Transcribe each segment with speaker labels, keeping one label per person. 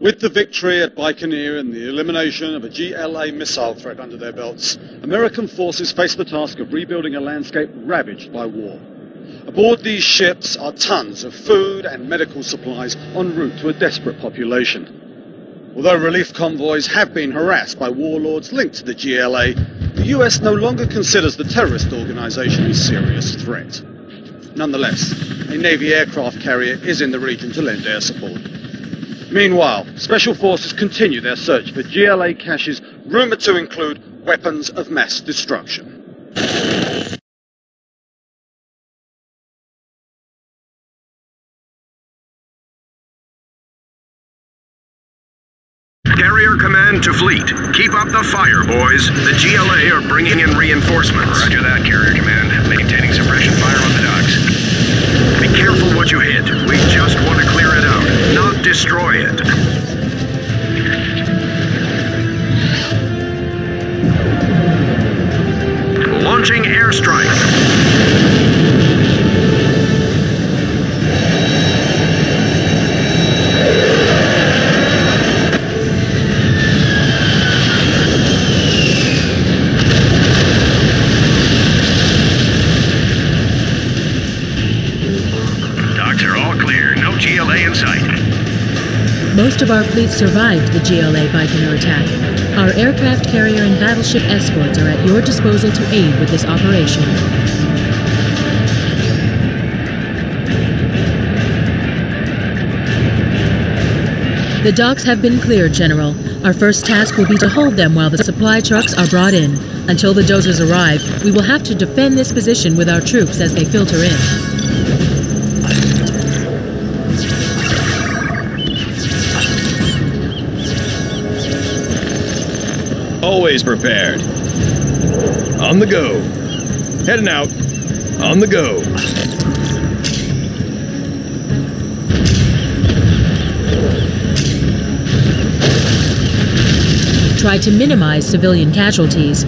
Speaker 1: With the victory at Baikonur and the elimination of a GLA missile threat under their belts, American forces face the task of rebuilding a landscape ravaged by war. Aboard these ships are tons of food and medical supplies en route to a desperate population. Although relief convoys have been harassed by warlords linked to the GLA, the US no longer considers the terrorist organization a serious threat. Nonetheless, a Navy aircraft carrier is in the region to lend air support. Meanwhile, Special Forces continue their search for GLA caches rumored to include weapons of mass destruction.
Speaker 2: Carrier command to fleet. Keep up the fire, boys. The GLA are bringing in reinforcements. Roger that, Carrier command. Maintaining suppression fire on the docks. Be careful what you hit. We just want to clear it out, not destroy it. Launching airstrike. GLA in sight.
Speaker 3: Most of our fleet survived the GLA Baikonur attack. Our aircraft carrier and battleship escorts are at your disposal to aid with this operation. The docks have been cleared, General. Our first task will be to hold them while the supply trucks are brought in. Until the dozers arrive, we will have to defend this position with our troops as they filter in.
Speaker 4: Always prepared. On the go. Heading out. On the go.
Speaker 3: Try to minimize civilian casualties.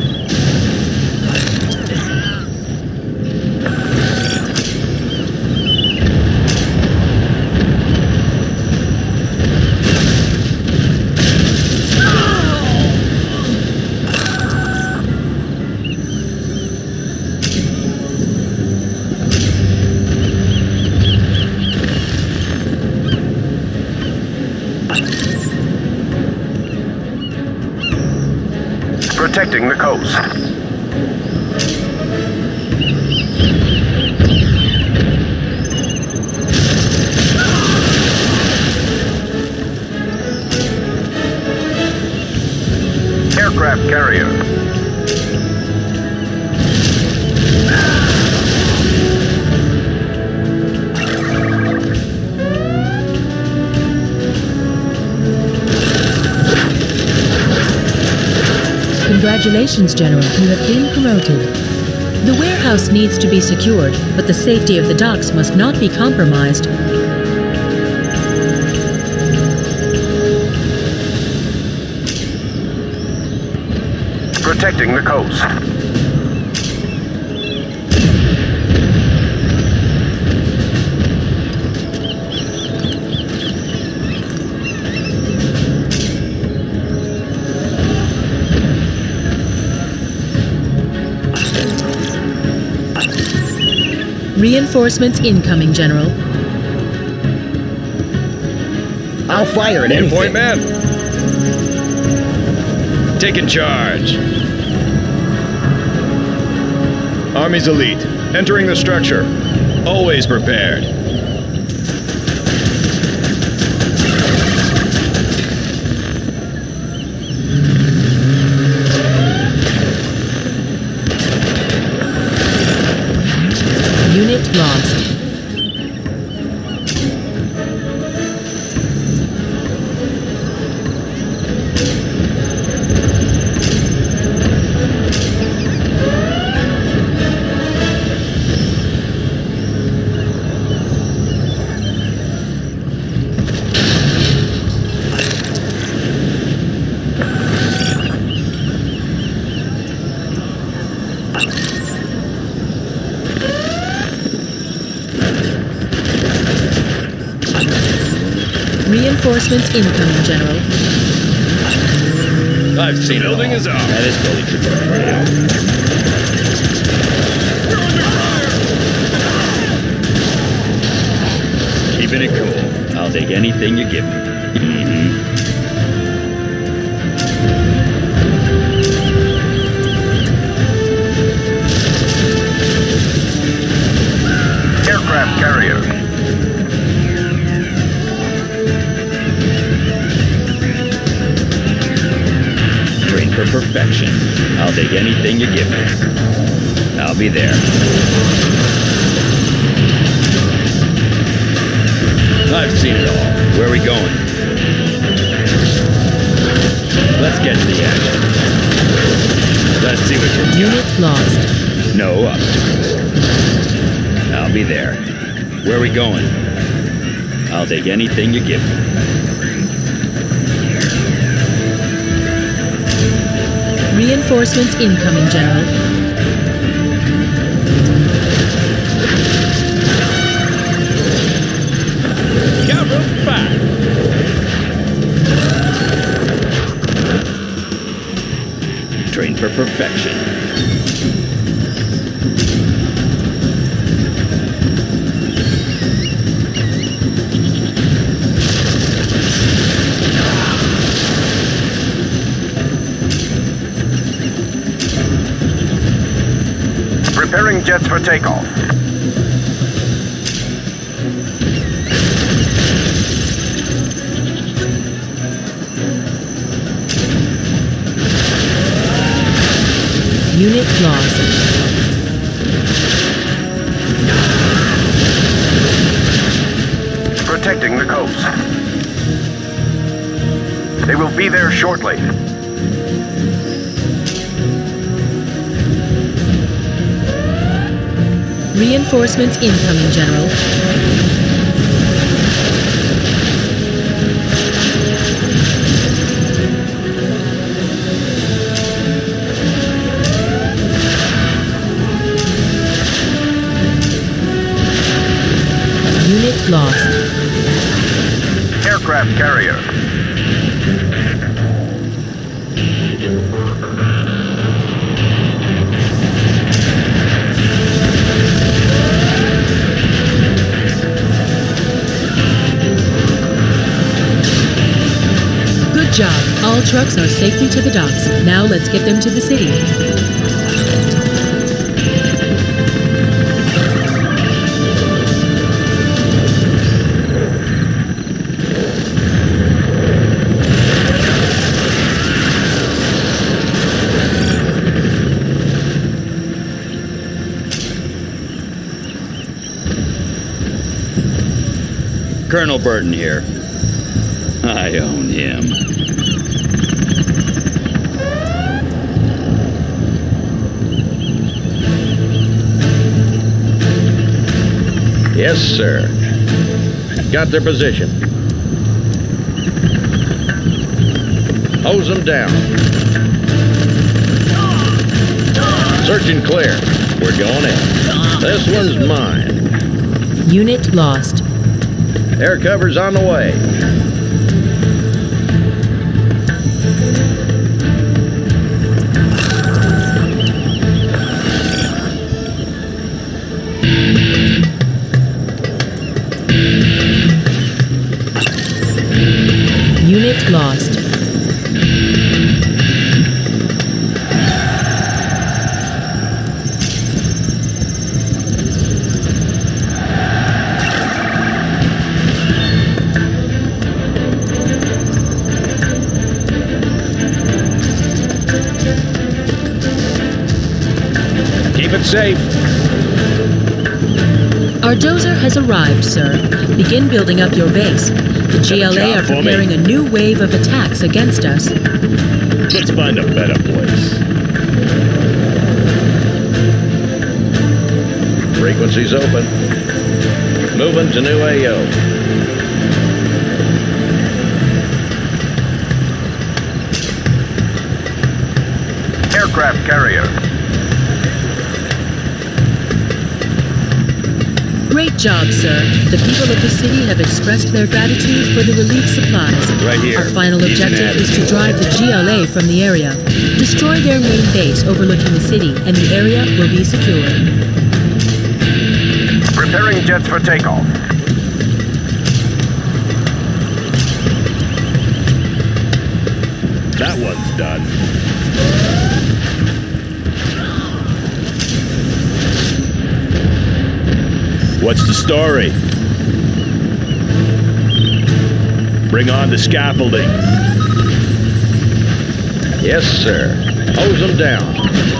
Speaker 2: Protecting the coast. Aircraft carrier.
Speaker 3: Congratulations, General. You have been promoted. The warehouse needs to be secured, but the safety of the docks must not be compromised.
Speaker 2: Protecting the coast.
Speaker 3: Reinforcements incoming, General.
Speaker 5: I'll fire at anything.
Speaker 4: Point man. Taking charge. Army's elite. Entering the structure. Always prepared.
Speaker 3: Unit lost. Reinforcements incoming, General.
Speaker 4: I've seen building is up.
Speaker 5: That is fully true. Keeping it cool. I'll take anything you give me.
Speaker 2: Aircraft carrier.
Speaker 5: Train for perfection. I'll take anything you give me. I'll be there. I've seen it all. Where are we going? Let's get to the action. Let's see what you're doing.
Speaker 3: Unit lost.
Speaker 5: No obstacles. I'll be there. Where are we going? I'll take anything you give me.
Speaker 3: Reinforcements incoming, General.
Speaker 5: Cover fire! Train for perfection.
Speaker 2: Preparing jets for takeoff.
Speaker 3: Unit lost.
Speaker 2: Protecting the coast. They will be there shortly.
Speaker 3: Reinforcements incoming, General. Unit lost.
Speaker 2: Aircraft carrier.
Speaker 3: Good job. All trucks are safely to the docks. Now let's get them to the city.
Speaker 5: Colonel Burton here. I own him.
Speaker 4: Yes, sir. Got their position. Hose them down. Search and clear. We're going in. This one's mine.
Speaker 3: Unit lost.
Speaker 4: Air cover's on the way.
Speaker 3: Unit lost.
Speaker 4: Keep it safe.
Speaker 3: Our dozer has arrived, sir. Begin building up your base. The GLA are preparing a new wave of attacks against us.
Speaker 5: Let's find a better place.
Speaker 4: Frequency's open. Moving to new AO.
Speaker 2: Aircraft carrier.
Speaker 3: Great job, sir. The people of the city have expressed their gratitude for the relief supplies.
Speaker 5: Right here.
Speaker 3: Our final objective is to drive the GLA from the area. Destroy their main base overlooking the city, and the area will be secure.
Speaker 2: Preparing jets for takeoff.
Speaker 4: That one's done. What's the story? Bring on the scaffolding.
Speaker 5: Yes, sir. Hose them down.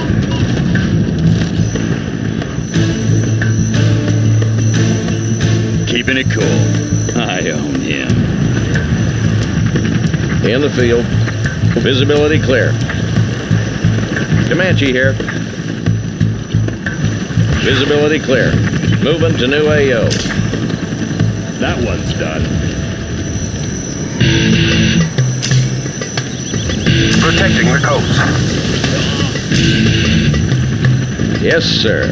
Speaker 5: Keeping it cool. I own him.
Speaker 6: In the field. Visibility clear. Comanche here. Visibility clear. Moving to new AO.
Speaker 4: That one's done.
Speaker 2: Protecting the coast.
Speaker 6: Yes, sir.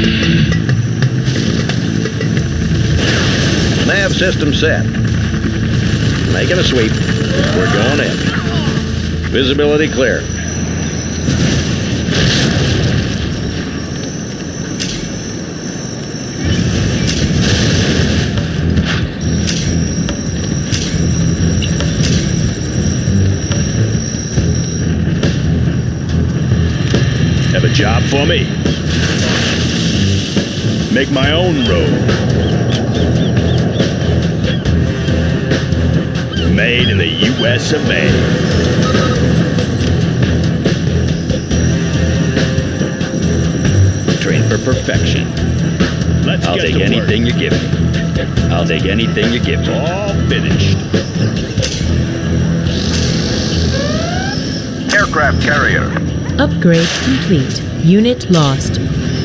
Speaker 6: Nav system set. Making a sweep. We're going in. Visibility clear.
Speaker 4: Have a job for me? Make my own road. Made in the US of A.
Speaker 5: Train for perfection.
Speaker 4: I'll
Speaker 5: take anything you give me. I'll take anything you give me.
Speaker 4: All finished.
Speaker 2: Aircraft carrier.
Speaker 3: Upgrade complete. Unit lost.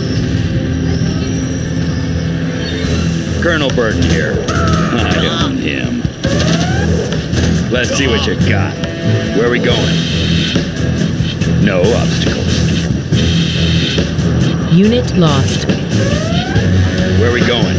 Speaker 5: Colonel Burton here. I own him. Let's see what you got. Where are we going? No obstacles.
Speaker 3: Unit lost.
Speaker 5: Where are we going?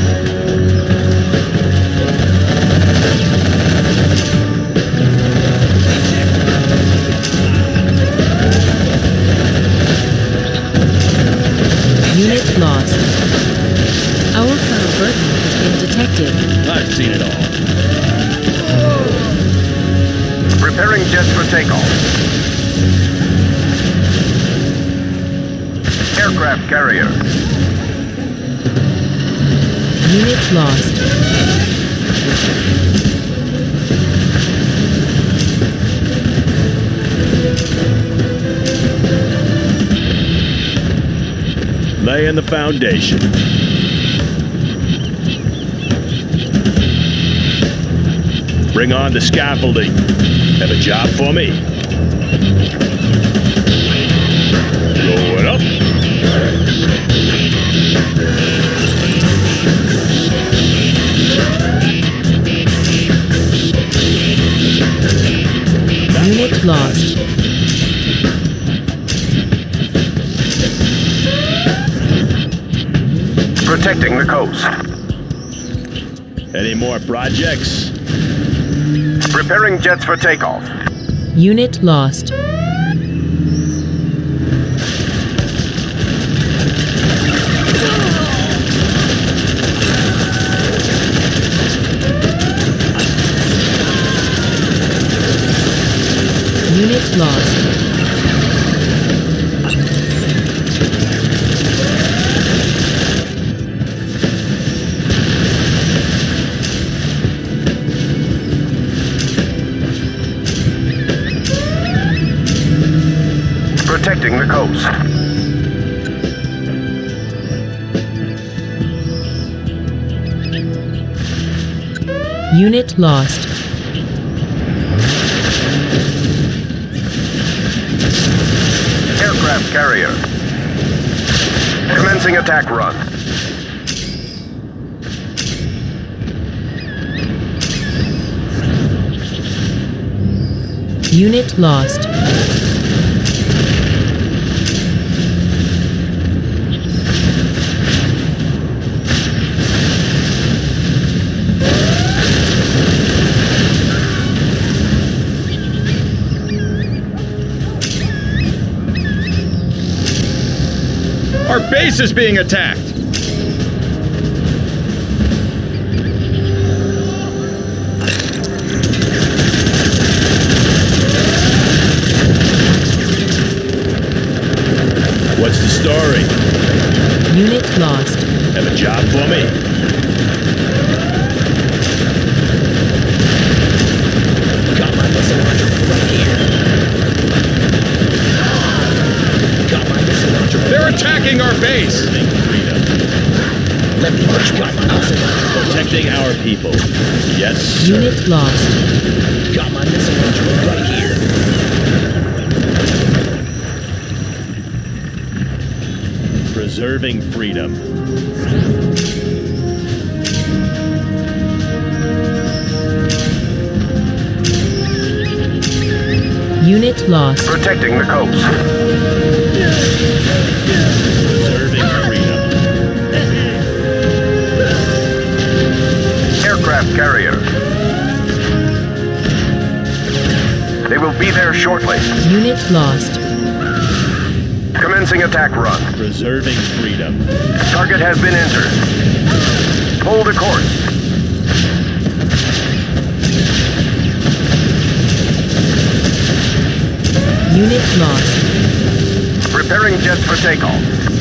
Speaker 3: Unit lost. Our Colonel Burton has been detected.
Speaker 5: I've seen it all.
Speaker 2: Preparing jets for takeoff. Aircraft carrier.
Speaker 3: Unit lost.
Speaker 4: Laying the foundation. Bring on the scaffolding. Have a job for me? Going up.
Speaker 3: Unit lost.
Speaker 2: Protecting the coast.
Speaker 4: Any more projects?
Speaker 2: Preparing jets for takeoff.
Speaker 3: Unit lost. Unit lost.
Speaker 2: Protecting the coast.
Speaker 3: Unit lost.
Speaker 2: Aircraft carrier. Commencing attack run.
Speaker 3: Unit lost.
Speaker 4: base is being attacked! What's the story?
Speaker 3: Unit lost.
Speaker 4: Have a job for me?
Speaker 6: Got my missile launcher right here. Got my missile launcher right
Speaker 4: They're attacking our base!
Speaker 6: Let me push my missile launcher.
Speaker 4: Protecting our people. Yes, sir.
Speaker 3: Unit lost.
Speaker 6: Got my missile launcher right here.
Speaker 4: Preserving freedom.
Speaker 3: Unit lost.
Speaker 2: Protecting the coast.
Speaker 4: Preserving freedom.
Speaker 2: Aircraft carrier. They will be there shortly.
Speaker 3: Unit lost.
Speaker 2: Commencing attack run.
Speaker 4: Preserving freedom.
Speaker 2: Target has been entered. Hold a course.
Speaker 3: Unit lost.
Speaker 2: Preparing jets for takeoff.